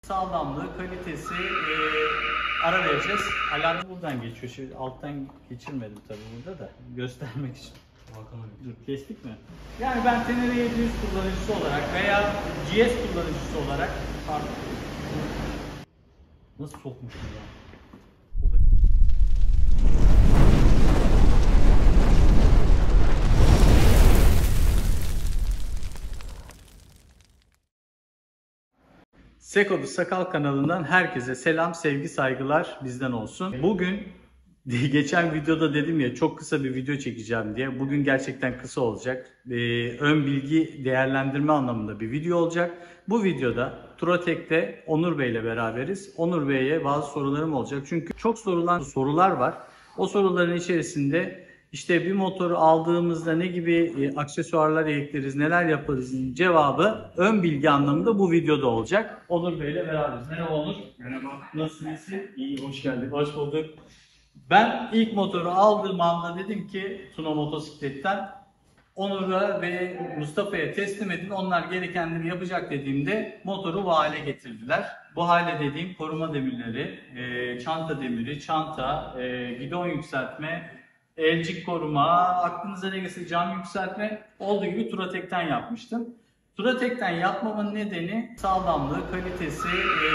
Sağlamlığı, kalitesi ara vereceğiz. Alarm buradan geçiyor. Şimdi alttan geçirmedim tabii burada da göstermek için. Dur, kestik mi? Yani ben Tenere 700 kullanıcısı olarak veya GS kullanıcısı olarak nasıl sokmuşum ya? Seko'da Sakal kanalından herkese selam, sevgi, saygılar bizden olsun. Bugün geçen videoda dedim ya çok kısa bir video çekeceğim diye. Bugün gerçekten kısa olacak. Ön bilgi değerlendirme anlamında bir video olacak. Bu videoda Turotek'te Onur Bey ile beraberiz. Onur Bey'e bazı sorularım olacak. Çünkü çok sorulan sorular var. O soruların içerisinde İşte bir motoru aldığımızda ne gibi aksesuarlar ekleriz, neler yaparız cevabı ön bilgi anlamında bu videoda olacak. Onur Bey ile beraberiz. Merhaba Onur. Merhaba. Nasılsınız? İyi, hoş geldin. Hoş bulduk. Ben ilk motoru aldığım anda dedim ki Tuno Motosiklet'ten Onur'a ve Mustafa'ya teslim edin. Onlar gerekenleri yapacak dediğimde motoru bu hale getirdiler. Bu hale dediğim koruma demirleri, çanta demiri, çanta, gidon yükseltme, elcik koruma, aklınıza ne gelirse cam yükseltme olduğu gibi Turotek'ten yapmıştım. Turotek'ten yapmamın nedeni sağlamlığı, kalitesi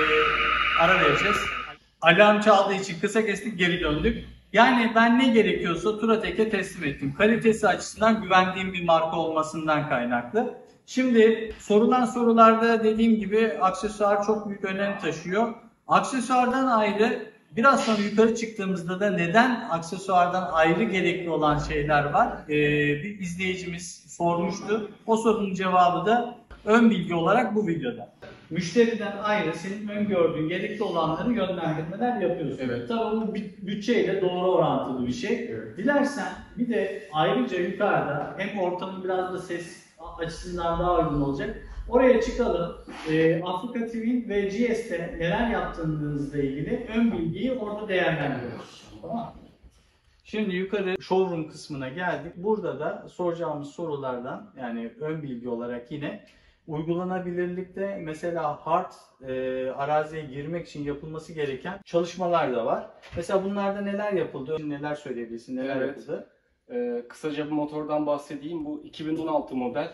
ara vereceğiz. Alarm çaldığı için kısa kestik, geri döndük. Yani ben ne gerekiyorsa Turotek'e teslim ettim. Kalitesi açısından güvendiğim bir marka olmasından kaynaklı. Şimdi sorulan sorularda dediğim gibi aksesuar çok büyük önem taşıyor. Aksesuardan ayrı biraz sonra yukarı çıktığımızda da neden aksesuardan ayrı gerekli olan şeyler var? Bir izleyicimiz sormuştu. O sorunun cevabı da ön bilgi olarak bu videoda. Müşteriden ayrı senin öngördüğün gerekli olanları yönlendirmeler yapıyorsun. Evet. Tabii bu bütçeyle doğru orantılı bir şey. Evet. Dilersen bir de ayrıca yukarıda hem ortamın biraz da ses açısından daha uygun olacak. Oraya çıkalım. Afrika TV ve GS'te neler yaptığınızla ilgili ön bilgiyi orada değerlendiriyoruz. Tamam. Şimdi yukarı showroom kısmına geldik. Burada da soracağımız sorulardan yani ön bilgi olarak yine uygulanabilirlikte mesela hard araziye girmek için yapılması gereken çalışmalar da var. Mesela bunlarda neler yapıldı? Neler söyleyebilirsin? Neler yapıldı? Kısaca bir motordan bahsedeyim. Bu 2016 model.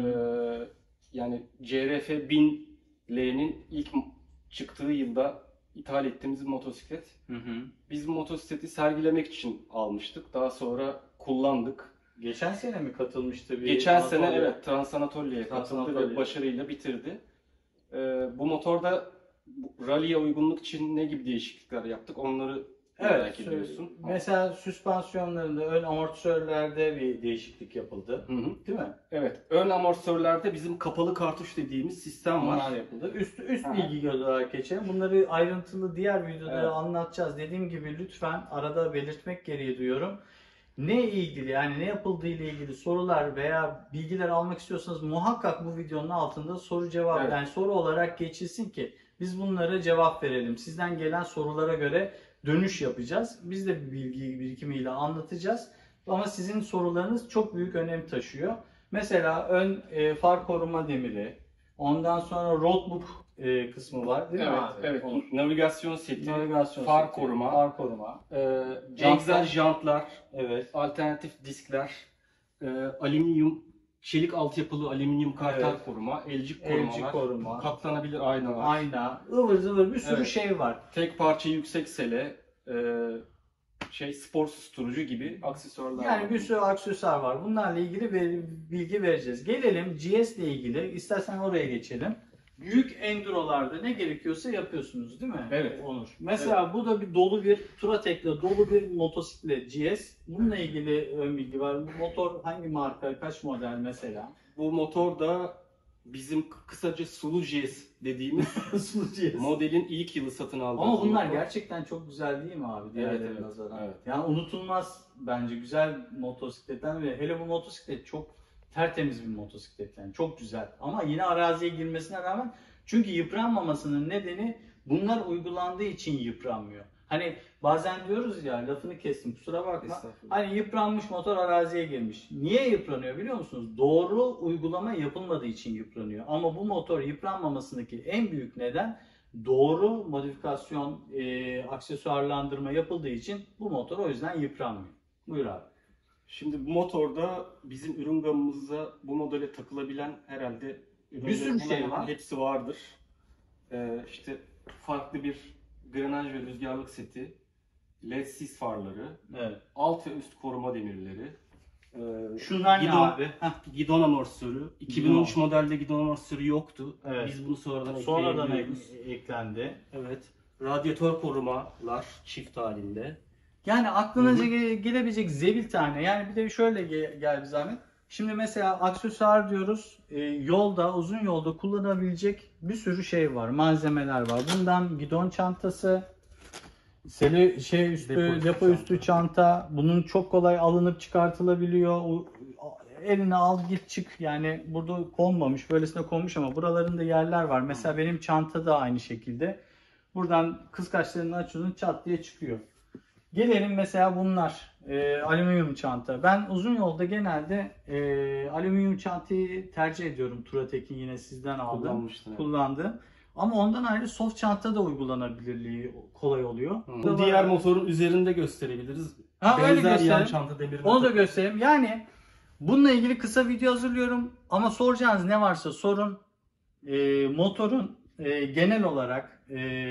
Yani CRF 1000L'nin ilk çıktığı yılda ithal ettiğimiz bir motosiklet. Biz bu motosikleti sergilemek için almıştık. Daha sonra kullandık. Geçen sene mi katılmıştı? Geçen sene evet Trans Anatolia'ya katıldı ve başarıyla bitirdi. Bu motorda rally'e uygunluk için ne gibi değişiklikler yaptık onları merak ediyorsun. Mesela süspansiyonlarında, ön amortisörlerde bir değişiklik yapıldı. Değil mi? Evet. Ön amortisörlerde bizim kapalı kartuş dediğimiz sistem var. Bunlar yapıldı. Üst bilgi olarak geçelim. Bunları ayrıntılı diğer videoda anlatacağız. Dediğim gibi lütfen arada belirtmek gereği duyuyorum. Ne ilgili yani ne yapıldığı ile ilgili sorular veya bilgiler almak istiyorsanız muhakkak bu videonun altında soru cevap yani soru olarak geçilsin ki biz bunlara cevap verelim. Sizden gelen sorulara göre dönüş yapacağız. Biz de bir bilgi birikimiyle anlatacağız. Ama sizin sorularınız çok büyük önem taşıyor. Mesela ön far koruma demiri, ondan sonra roadbook kısmı var değil mi abi? Evet. Navigasyon seti, far koruma, egzer jantlar, alternatif diskler, alüminyum, çelik altyapılı alüminyum kartal koruma, elcik koruma, katlanabilir ayna, ıvır zıvır bir sürü şey var. Tek parça yüksek sele, spor susturucu gibi aksesuarlar var. Yani bir sürü aksesuar var. Bunlarla ilgili bilgi vereceğiz. Gelelim GS ile ilgili. İstersen oraya geçelim. Büyük endurolarda ne gerekiyorsa yapıyorsunuz değil mi? Evet. Onur. Mesela bu da bir Turotek'le dolu bir motosiklet GS. Bununla ilgili ön bilgi var. Bu motor hangi marka, kaç model mesela? Bu motor da bizim kısaca Sulu GS dediğimiz modelin ilk yılı satın aldığımız. Ama bunlar gerçekten çok güzel değil mi abi diğerlerine nazaran? Evet. Yani unutulmaz bence güzel motosikletten ve hele bu motosiklet çok tertemiz bir motosiklet yani çok güzel. Ama yine araziye girmesine rağmen çünkü yıpranmamasının nedeni bunlar uygulandığı için yıpranmıyor. Hani bazen diyoruz ya lafını kestim kusura bakma. Hani yıpranmış motor araziye girmiş. Niye yıpranıyor biliyor musunuz? Doğru uygulama yapılmadığı için yıpranıyor. Ama bu motor yıpranmamasındaki en büyük neden doğru modifikasyon, aksesuarlandırma yapıldığı için bu motor o yüzden yıpranmıyor. Buyur abi. Şimdi bu motorda bizim ürün gamımızda bu modele takılabilen herhalde Bir sürü ürünlerin şey hemen hemen var. hepsi vardır. İşte farklı bir grenaj ve rüzgarlık seti, LED sis farları, Evet. alt ve üst koruma demirleri, Şunlar ne abi? gidon amortisörü. 2013 modelde gidon amortisörü yoktu. Evet. Biz bunu Sonradan ekleyebiliyoruz. eklendi. Evet. Radyatör korumalar çift halinde. Yani aklınıza gelebilecek zebil tane. Yani bir de şöyle gel bir zahmet. Şimdi mesela aksesuar diyoruz. Yolda, uzun yolda kullanabilecek bir sürü şey var. Malzemeler var. Bundan gidon çantası, depo üstü çanta. Bunun çok kolay alınıp çıkartılabiliyor. Eline al git çık. Yani burada konmamış, böylesine konmuş ama buralarında yerler var. Mesela benim çanta da aynı şekilde. Buradan kıskaçlarını açıyorsun, çat diye çıkıyor. Gelelim mesela bunlar. Alüminyum çanta. Ben uzun yolda genelde alüminyum çantayı tercih ediyorum. Turatek'in yine sizden aldım. Kullandım. Ama ondan ayrı soft çanta da uygulanabilirliği kolay oluyor. Bu diğer motorun üzerinde gösterebiliriz. Öyle Benzer yan gösterelim. çanta demirini Onu da göstereyim. Yani bununla ilgili kısa video hazırlıyorum. Ama soracağınız ne varsa sorun. Motorun genel olarak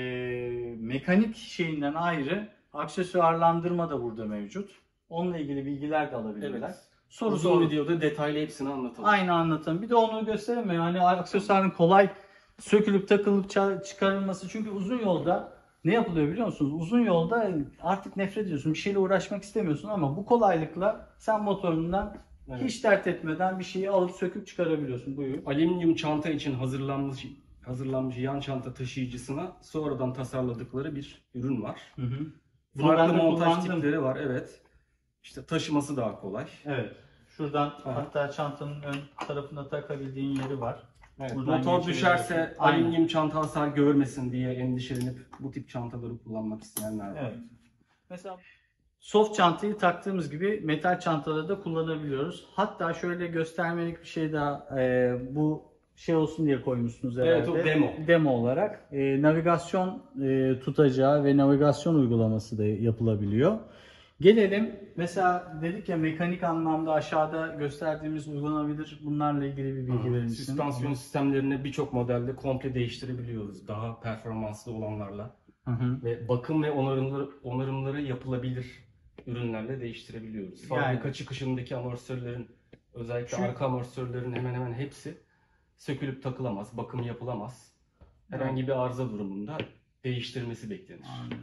mekanik şeyinden ayrı aksesuarlandırma da burada mevcut. Onunla ilgili bilgiler de alabilirler. Evet. Soru Uzun videoda detaylı hepsini anlatalım. Aynı anlatalım. Bir de onu gösterelim mi? Hani aksesuarın kolay sökülüp takılıp çıkarılması. Çünkü uzun yolda ne yapılıyor biliyor musunuz? Uzun yolda artık nefret ediyorsun. Bir şeyle uğraşmak istemiyorsun ama bu kolaylıkla sen motorundan hiç dert etmeden bir şeyi alıp söküp çıkarabiliyorsun. Buyur. Alüminyum çanta için hazırlanmış yan çanta taşıyıcısına sonradan tasarladıkları bir ürün var. Hı hı. Farklı montaj tipleri var, evet. İşte taşıması daha kolay. Evet. Şuradan hatta çantanın ön tarafına takabildiğin yeri var. Evet. Buradan Motor düşerse Aynen. alüminyum çanta hasar görmesin diye endişelenip bu tip çantaları kullanmak isteyenler var. Evet. Mesela soft çantayı taktığımız gibi metal çantada da kullanabiliyoruz. Hatta şöyle göstermelik bir şey daha bu şey olsun diye koymuşsunuz herhalde. Evet, o demo. Demo olarak navigasyon tutacağı ve navigasyon uygulaması da yapılabiliyor. Gelelim mesela dedik ya mekanik anlamda aşağıda gösterdiğimiz uygulanabilir. Bunlarla ilgili bir bilgi verir misin? Süspansiyon sistemlerini birçok modelde komple değiştirebiliyoruz. Daha performanslı olanlarla. Ve bakım ve onarımları yapılabilir ürünlerle değiştirebiliyoruz. Fabrika çıkışındaki amortisörlerin, özellikle arka amortisörlerin hemen hemen hepsi sökülüp takılamaz, bakım yapılamaz. Herhangi bir arıza durumunda değiştirmesi beklenir.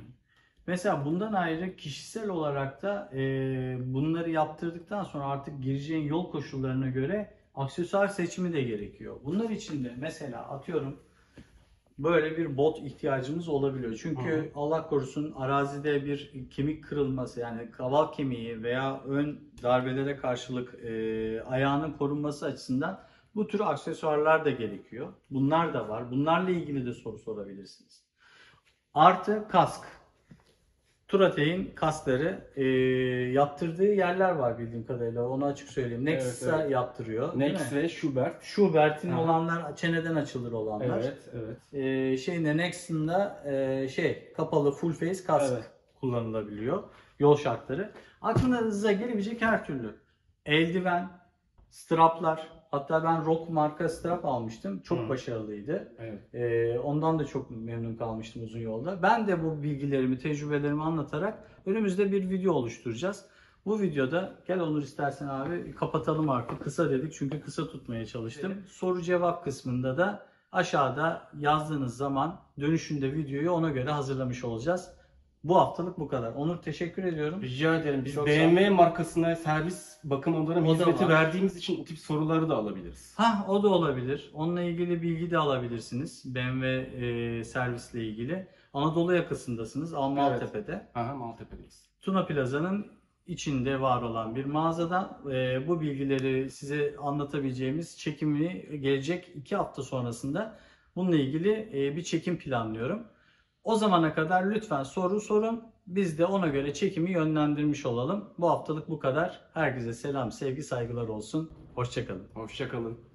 Mesela bundan ayrı kişisel olarak da bunları yaptırdıktan sonra artık gireceğin yol koşullarına göre aksesuar seçimi de gerekiyor. Bunlar için de mesela atıyorum böyle bir bot ihtiyacımız olabiliyor. Çünkü Allah korusun arazide bir kemik kırılması yani kaval kemiği veya ön darbelere karşılık ayağının korunması açısından bu tür aksesuarlar da gerekiyor. Bunlar da var. Bunlarla ilgili de soru sorabilirsiniz. Artı kask. Turatek'in kaskları yaptırdığı yerler var bildiğim kadarıyla. Onu açık söyleyeyim. Nexus'a yaptırıyor. Nex ve Schubert. Schubert'in olanlar çeneden açılır olanlar. Evet. Nexus'un da kapalı full face kask kullanılabiliyor. Yol şartları. Aklınıza gelebilecek her türlü. Eldiven, straplar. Hatta ben Rock marka strap almıştım. Çok başarılıydı. Evet. Ondan da çok memnun kalmıştım uzun yolda. Ben de bu bilgilerimi, tecrübelerimi anlatarak önümüzde bir video oluşturacağız. Bu videoda gel Onur istersen abi kapatalım artık. Kısa dedik çünkü kısa tutmaya çalıştım. Soru cevap kısmında da aşağıda yazdığınız zaman dönüşünde videoyu ona göre hazırlamış olacağız. Bu haftalık bu kadar. Onur teşekkür ediyorum. Rica ederim. Biz Çok BMW markasına servis, bakım, onarım O da hizmeti var. verdiğimiz için o tip soruları da alabiliriz. O da olabilir. Onunla ilgili bilgi de alabilirsiniz. BMW servisle ilgili. Anadolu yakasındasınız. Maltepe'de. Maltepe'deyiz. Tuna Plaza'nın içinde var olan bir mağazada bu bilgileri size anlatabileceğimiz çekimini gelecek 2 hafta sonrasında bununla ilgili bir çekim planlıyorum. O zamana kadar lütfen soru sorun. Biz de ona göre çekimi yönlendirmiş olalım. Bu haftalık bu kadar. Herkese selam, sevgi, saygılar olsun. Hoşça kalın. Hoşça kalın.